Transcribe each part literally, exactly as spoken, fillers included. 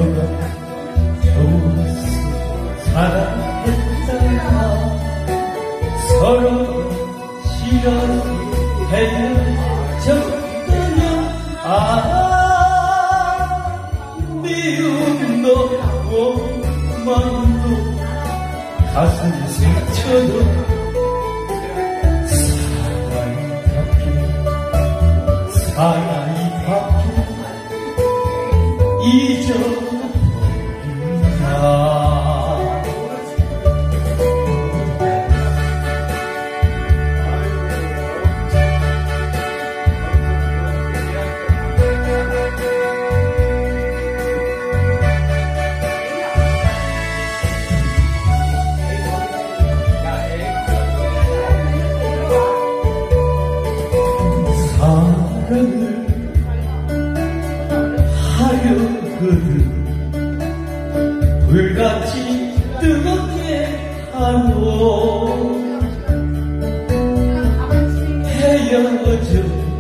서로가 좋았어 사랑했다가 서로가 싫어서 헤어졌다면 아 미움도 원망도 가슴이 스쳐도 사나이 밖에 잊어버린다. 사랑을 하려거든 불같이 뜨겁게 하고 헤어져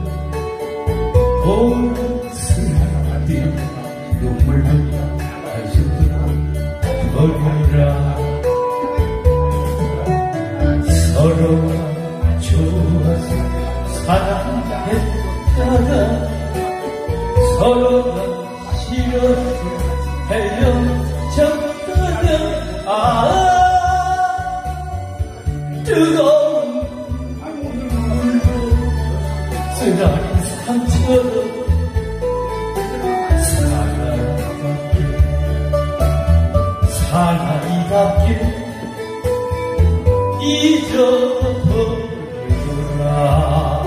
보스라디 눈물도 한숨도 버리라 서로가 좋아서 사랑했다가 서로가 싫어서 헤어졌다면 아 뜨거운 눈물도 쓰라린 상처도 사나이답게 사나이답게 잊어버려라.